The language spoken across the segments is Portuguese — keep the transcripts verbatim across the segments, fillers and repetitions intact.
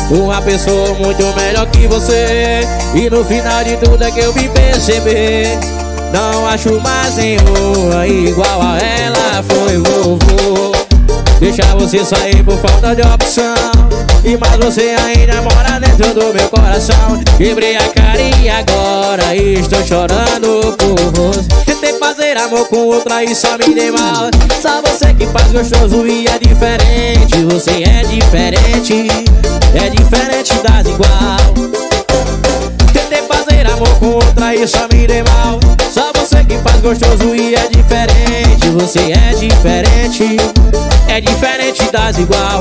uma pessoa muito melhor que você. E no final de tudo é que eu vim perceber, não acho mais nenhuma igual a ela. Foi vovô deixar você sair por falta de opção, e mas você ainda mora dentro do meu coração. Quebrei a cara e agora estou chorando por você. Tentei fazer amor com outra e só me dei mal. Só você que faz gostoso e é diferente. Você é diferente, é diferente das igual. Tentei fazer amor com outra e só me dei mal. Só você que faz gostoso e é diferente. Você é diferente, é diferente das igual.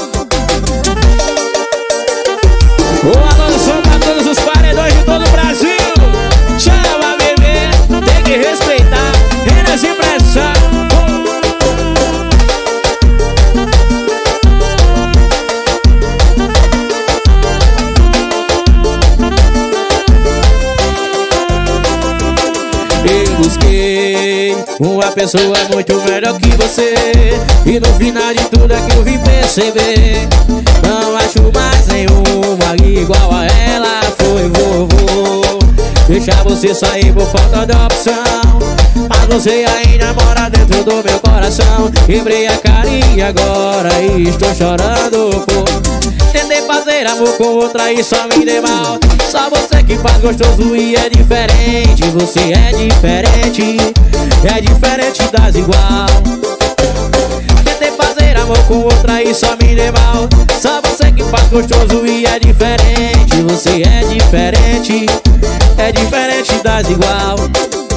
O alô do som pra todos os paredões de todo o Brasil. Chama, bebê, tem que respeitar. Renas e pressão. Eu busquei uma pessoa muito melhor que você, e no final de tudo é que eu vim perceber, não acho mais nenhuma igual a ela. Foi vovô deixar você sair por falta de opção, mas você ainda mora dentro do meu coração. Quebrei a cara e agora estou chorando por... Tentei fazer amor com outra e só me dei mal. Só você que faz gostoso e é diferente. Você é diferente, é diferente das igual. Tentei fazer amor com outra e só me dei mal. Só você que faz gostoso e é diferente. Você é diferente, é diferente das igual.